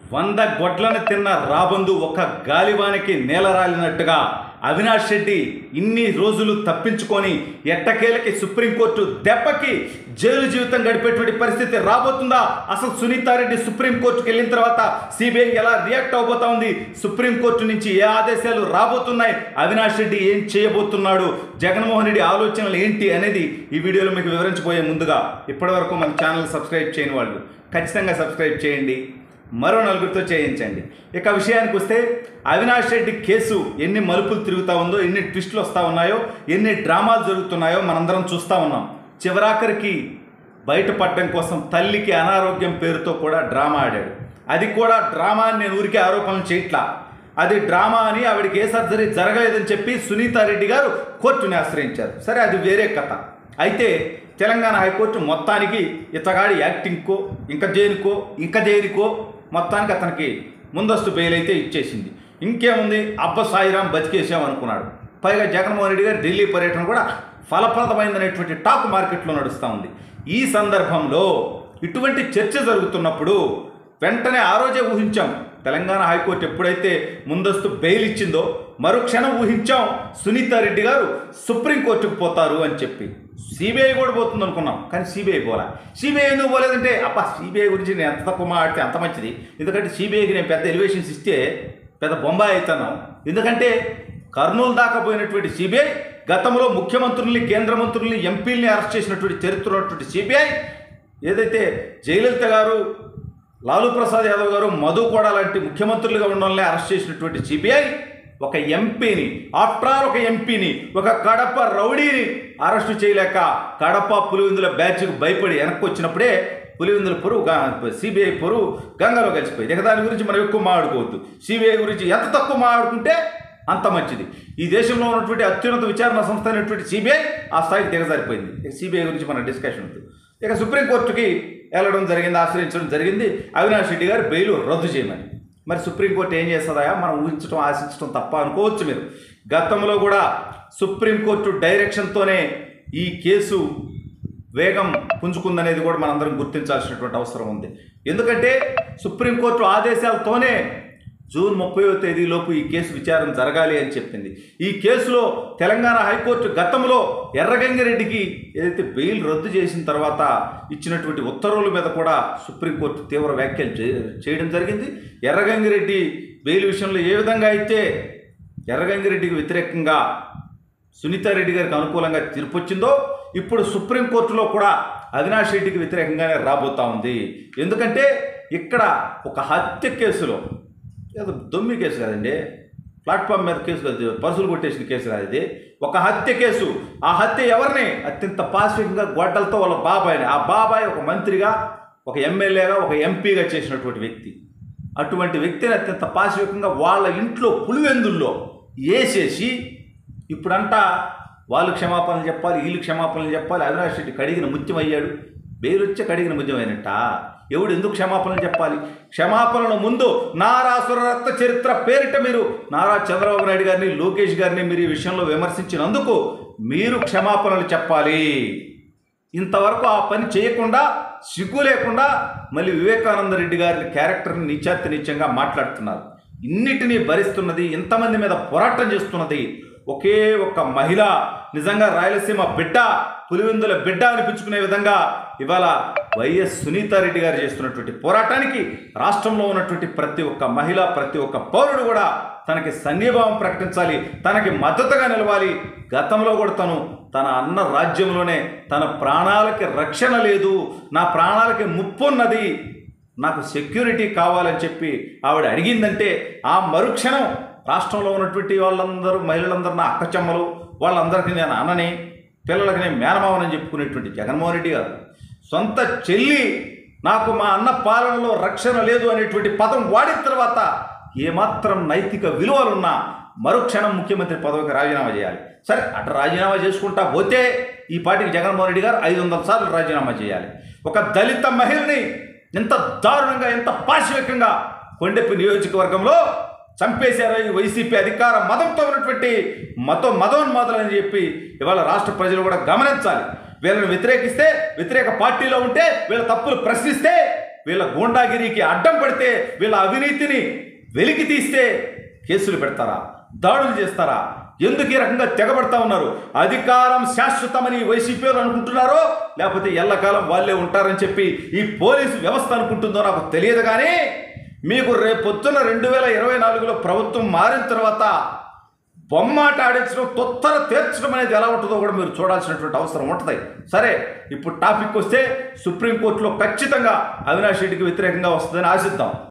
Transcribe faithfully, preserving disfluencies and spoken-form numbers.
వంద గొడ్లను తిన్న రాబందు ఒక గాలివానికి నేలరాలినట్టుగా అవినాష్ రెడ్డి ఇన్ని రోజులు తప్పించుకొని ఎట్టకేలకి సుప్రీంకోర్టు దెబ్బకి జైలు జీవితం గడిపేటువంటి పరిస్థితి రాబోతుందా? అసలు సునీతారెడ్డి సుప్రీంకోర్టుకి వెళ్ళిన తర్వాత సిబిఐ ఎలా రియాక్ట్ అవబోతా ఉంది? సుప్రీంకోర్టు నుంచి ఏ ఆదేశాలు రాబోతున్నాయి? అవినాష్ రెడ్డి ఏం చేయబోతున్నాడు? జగన్మోహన్ రెడ్డి ఆలోచనలు ఏంటి అనేది ఈ వీడియోలో మీకు వివరించబోయే ముందుగా ఇప్పటివరకు మన ఛానల్ సబ్స్క్రైబ్ చేయని వాళ్ళు ఖచ్చితంగా సబ్స్క్రైబ్ చేయండి, మరో నలుగురితో చేయించండి. ఇక విషయానికి వస్తే అవినాష్ రెడ్డి కేసు ఎన్ని మలుపులు తిరుగుతూ ఉందో, ఎన్ని ట్విస్టులు వస్తూ ఉన్నాయో, ఎన్ని డ్రామాలు జరుగుతున్నాయో మనందరం చూస్తూ ఉన్నాం. చివరాఖరికి బయటపడడం కోసం తల్లికి అనారోగ్యం పేరుతో కూడా డ్రామా ఆడాడు. అది కూడా డ్రామా అని నేను ఊరికే ఆరోపణలు చేయట్లా, అది డ్రామా అని ఆవిడకి ఏ సర్జరీ జరగలేదని చెప్పి సునీతారెడ్డి గారు కోర్టుని ఆశ్రయించారు. సరే, అది వేరే కథ. అయితే తెలంగాణ హైకోర్టు మొత్తానికి ఇతగాడి యాక్టింగ్కో ఇంకా దేనికో ఇంకా దేనికో మొత్తానికి అతనికి ముందస్తు బెయిల్ అయితే ఇచ్చేసింది. ఇంకేముంది, అబ్బ సాయిరాం బతికేసాం అనుకున్నాడు. పైగా జగన్మోహన్ రెడ్డి గారు ఢిల్లీ పర్యటన కూడా ఫలప్రదమైందనేటువంటి టాక్ మార్కెట్లో నడుస్తూ ఉంది. ఈ సందర్భంలో ఇటువంటి చర్చ జరుగుతున్నప్పుడు వెంటనే ఆ రోజే ఊహించాం, తెలంగాణ హైకోర్టు ఎప్పుడైతే ముందస్తు బెయిల్ ఇచ్చిందో మరుక్షణం ఊహించాం సునీతారెడ్డి గారు సుప్రీంకోర్టుకు పోతారు అని చెప్పి. సిబిఐ కూడా పోతుంది అనుకున్నాం, కానీ సిబిఐ పోలా. సిబిఐ ఎందుకు పోలేదంటే, అబ్బా సిబిఐ గురించి నేను ఎంత తక్కువ మాట్లాడితే అంత మంచిది, ఎందుకంటే సిబిఐకి నేను పెద్ద ఎలివేషన్స్ ఇస్తే పెద్ద బొంబాయి అవుతున్నాం. ఎందుకంటే కర్నూలు దాకా పోయినటువంటి సిబిఐ గతంలో ముఖ్యమంత్రుల్ని, కేంద్ర మంత్రుల్ని, ఎంపీలని అరెస్ట్ చేసినటువంటి చరిత్ర ఉన్నటువంటి సిబిఐ, ఏదైతే జయలలిత గారు, లాలూ ప్రసాద్ యాదవ్ గారు, మధు కూడా లాంటి ముఖ్యమంత్రులుగా ఉండడంలో అరెస్ట్ చేసినటువంటి సిబిఐ ఒక ఎంపీని, ఆఫ్టర్ ఆల్ ఒక ఎంపీని, ఒక కడప రౌడీని అరెస్టు చేయలేక కడప పులివెందుల బ్యాచ్కు భయపడి వెనక్కి వచ్చినప్పుడే పులివెందుల పొరుగు సిబిఐ పొరుగు గంగలో కలిసిపోయింది. ఇక దాని గురించి మనం ఎక్కువ మాట్లాడుకోవద్దు. సిబిఐ గురించి ఎంత తక్కువ మాట్లాడుకుంటే అంత మంచిది. ఈ దేశంలో ఉన్నటువంటి అత్యున్నత విచారణ సంస్థ అయినటువంటి సిబిఐ ఆ స్థాయికి దిగజారిపోయింది. ఇక సిబిఐ గురించి మన డిస్కషన్ ఉంది. ఇక సుప్రీంకోర్టుకి వెళ్ళడం జరిగింది, ఆశ్రయించడం జరిగింది అవినాష్ రెడ్డి గారు బెయిల్ రద్దు చేయమని. మరి సుప్రీంకోర్టు ఏం చేస్తుందా? మనం ఊహించడం, ఆశించడం తప్ప అనుకోవచ్చు మీరు. గతంలో కూడా సుప్రీంకోర్టు డైరెక్షన్తోనే ఈ కేసు వేగం పుంజుకుందనేది కూడా మనందరం గుర్తించాల్సినటువంటి అవసరం ఉంది. ఎందుకంటే సుప్రీంకోర్టు ఆదేశాలతోనే జూన్ ముప్పైవ తేదీలోపు ఈ కేసు విచారణ జరగాలి అని చెప్పింది. ఈ కేసులో తెలంగాణ హైకోర్టు గతంలో ఎర్రగంగిరెడ్డికి ఏదైతే బెయిల్ రద్దు చేసిన తర్వాత ఇచ్చినటువంటి ఉత్తర్వుల మీద కూడా సుప్రీంకోర్టు తీవ్ర వ్యాఖ్యలు చేయడం జరిగింది. ఎర్రగంగిరెడ్డి బెయిల్ విషయంలో ఏ విధంగా అయితే ఎర్రగంగిరెడ్డికి వ్యతిరేకంగా సునీతారెడ్డి గారికి అనుకూలంగా తీర్పు వచ్చిందో, ఇప్పుడు సుప్రీంకోర్టులో కూడా అవినాష్ రెడ్డికి వ్యతిరేకంగానే రాబోతా ఉంది. ఎందుకంటే ఇక్కడ ఒక హత్య కేసులో, ఏదో దొమ్మి కేసు కాదండి, ప్లాట్ఫామ్ మీద కేసు కాదు, పర్సులు కొట్టేసిన కేసు కాదు, ఇది ఒక హత్య కేసు. ఆ హత్య ఎవరిని అత్యంత పాశవికంగా గొడ్డలతో వాళ్ళ బాబాయిని, ఆ బాబాయ్ ఒక మంత్రిగా, ఒక ఎమ్మెల్యేగా, ఒక ఎంపీగా చేసినటువంటి వ్యక్తి. అటువంటి వ్యక్తిని అత్యంత పాశవికంగా వాళ్ళ ఇంట్లో పులివెందుల్లో వేసేసి ఇప్పుడంతా వాళ్ళు క్షమాపణలు చెప్పాలి, వీళ్ళు క్షమాపణలు చెప్పాలి. అవినాష్ రెడ్డి కడిగిన ముత్యం అయ్యాడు, బెయిల్ వచ్చే కడిగిన ముత్యం అయినట్ట. ఎవడు ఎందుకు క్షమాపణలు చెప్పాలి? క్షమాపణల ముందు నారాసుర రక్త చరిత్ర పేరిట మీరు నారా చంద్రబాబు నాయుడు గారిని, లోకేష్ గారిని మీరు ఈ విషయంలో విమర్శించినందుకు మీరు క్షమాపణలు చెప్పాలి. ఇంతవరకు ఆ పని చేయకుండా, సిగ్గు లేకుండా మళ్ళీ వివేకానంద రెడ్డి గారి క్యారెక్టర్ని నీచాతి నీచంగా మాట్లాడుతున్నారు. ఇన్నిటినీ భరిస్తున్నది, ఇంతమంది మీద పోరాటం చేస్తున్నది ఒకే ఒక్క మహిళ. నిజంగా రాయలసీమ బిడ్డ, పులివెందుల బిడ్డ అనిపించుకునే విధంగా ఇవాళ వైఎస్ సునీతారెడ్డి గారు చేస్తున్నటువంటి పోరాటానికి రాష్ట్రంలో ఉన్నటువంటి ప్రతి ఒక్క మహిళ, ప్రతి ఒక్క పౌరుడు కూడా తనకి సంఘీభావం ప్రకటించాలి, తనకి మద్దతుగా నిలవాలి. గతంలో కూడా తను తన అన్న రాజ్యంలోనే తన ప్రాణాలకి రక్షణ లేదు, నా ప్రాణాలకి ముప్పు ఉన్నది, నాకు సెక్యూరిటీ కావాలని చెప్పి ఆవిడ అడిగిందంటే ఆ మరుక్షణం రాష్ట్రంలో ఉన్నటువంటి వాళ్ళందరూ, మహిళలందరూ నా అక్కచెమ్మలు, వాళ్ళందరికీ నేను అన్నని, పిల్లలకి నేను మేనమావనని చెప్పుకునేటువంటి జగన్మోహన్ రెడ్డి గారు సొంత చెల్లి నాకు మా అన్న పాలనలో రక్షణ లేదు అనేటువంటి పదం వాడిన తర్వాత ఏమాత్రం నైతిక విలువలున్నా మరుక్షణం ముఖ్యమంత్రి పదవికి రాజీనామా చేయాలి. సరే, అటు రాజీనామా చేసుకుంటా పోతే ఈ పార్టీకి జగన్మోహన్ రెడ్డి గారు ఐదు వందల సార్లు రాజీనామా చేయాలి. ఒక దళిత మహిళని ఎంత దారుణంగా, ఎంత పాశవికంగా కొండెపి నియోజకవర్గంలో చంపేశారు ఈ వైసీపీ అధికార మతంతో ఉన్నటువంటి మతం మతోన్మాదులని చెప్పి ఇవాళ రాష్ట్ర ప్రజలు కూడా గమనించాలి. వీళ్ళని వ్యతిరేకిస్తే, వ్యతిరేక పార్టీలో ఉంటే, వీళ్ళ తప్పులు ప్రశ్నిస్తే వీళ్ళ గూండాగిరికి అడ్డం పడితే, వీళ్ళ అవినీతిని వెలికి తీస్తే కేసులు పెడతారా, దాడులు చేస్తారా? ఎందుకు ఈ రకంగా తెగబడతా ఉన్నారు? అధికారం శాశ్వతమని వైసీపీ అనుకుంటున్నారో, లేకపోతే ఎల్లకాలం వాళ్ళే ఉంటారని చెప్పి ఈ పోలీసు వ్యవస్థ అనుకుంటుందో నాకు తెలియదు. కానీ మీకు రేపొద్దున రెండు వేల ఇరవై నాలుగులో ప్రభుత్వం మారిన తర్వాత బొమ్మాట ఆడించడం, తొత్తర తీర్చడం అనేది ఎలా ఉంటుందో కూడా మీరు చూడాల్సినటువంటి అవసరం ఉంటుంది. సరే, ఇప్పుడు టాపిక్ వస్తే సుప్రీంకోర్టులో ఖచ్చితంగా అవినాష్ రెడ్డికి వ్యతిరేకంగా వస్తుందని ఆశిద్దాం.